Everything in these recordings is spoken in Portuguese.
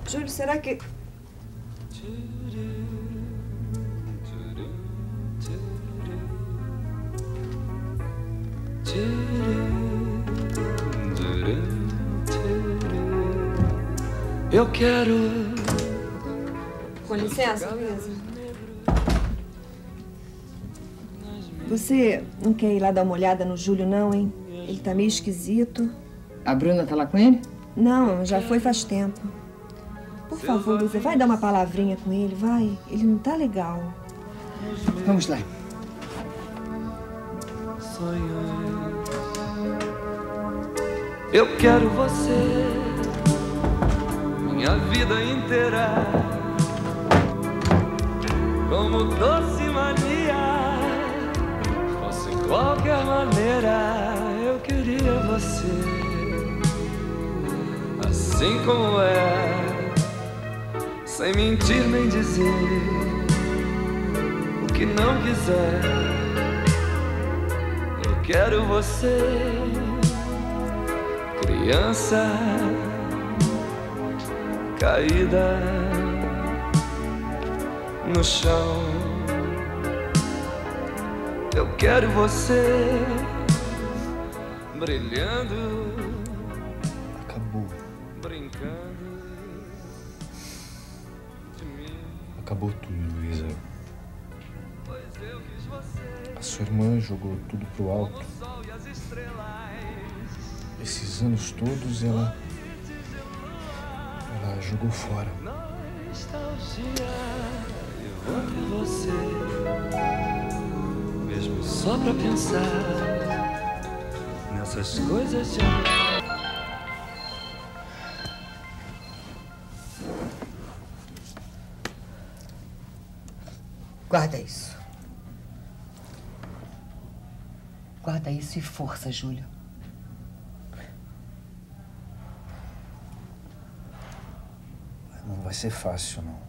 Júlio, será que... Eu quero... Com licença, Luísa. Você não quer ir lá dar uma olhada no Júlio, não, hein? Ele tá meio esquisito. A Bruna tá lá com ele? Não, já foi faz tempo. Por favor, Luísa, vai dar uma palavrinha com ele, vai. Ele não tá legal. Vamos lá. Eu quero você, minha vida inteira, como doce mania, fosse qualquer maneira, eu queria você, assim como é, sem mentir nem dizer o que não quiser. Eu quero você, criança caída no chão. Eu quero você brilhando, acabou, brincando de mim. Acabou tudo, Luísa. Pois eu quis você. A sua irmã jogou tudo pro alto. Como o sol e as estrelas. Esses anos todos ela jogou fora. Nostalgia, eu vou ter você, mesmo só pra pensar nessas coisas de amor. Guarda isso. Guarda isso e força, Júlio. Não vai ser fácil, não.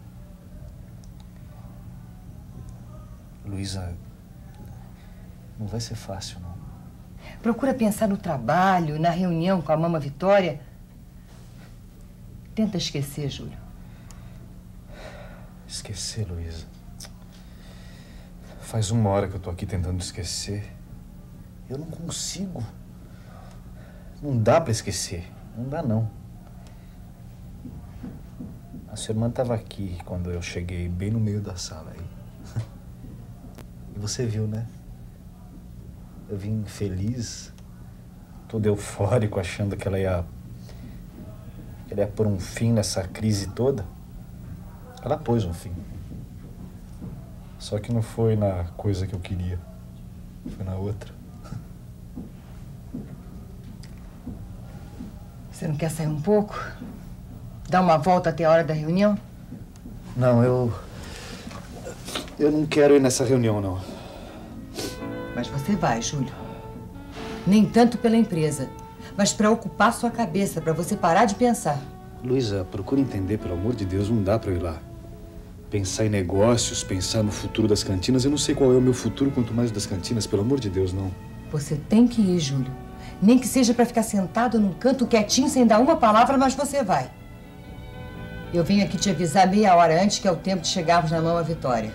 Luísa, não vai ser fácil, não. Procura pensar no trabalho, na reunião com a Mama Vitória. Tenta esquecer, Júlio. Esquecer, Luísa? Faz 1 hora que eu tô aqui tentando esquecer. Eu não consigo. Não dá pra esquecer. Não dá, não. A sua irmã estava aqui quando eu cheguei, bem no meio da sala aí. E você viu, né? Eu vim feliz, todo eufórico, achando que ela ia pôr um fim nessa crise toda. Ela pôs um fim. Só que não foi na coisa que eu queria. Foi na outra. Você não quer sair um pouco? Dar uma volta até a hora da reunião? Não, eu não quero ir nessa reunião, não. Mas você vai, Júlio. Nem tanto pela empresa, mas para ocupar sua cabeça, para você parar de pensar. Luísa, procura entender, pelo amor de Deus, não dá para eu ir lá. Pensar em negócios, pensar no futuro das cantinas. Eu não sei qual é o meu futuro, quanto mais o das cantinas, pelo amor de Deus, não. Você tem que ir, Júlio. Nem que seja para ficar sentado num canto quietinho, sem dar uma palavra, mas você vai. Eu vim aqui te avisar meia hora antes, que é o tempo de chegarmos na Mama Vitória.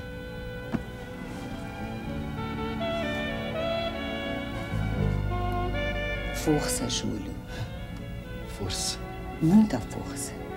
Força, Júlio. Força. Muita força.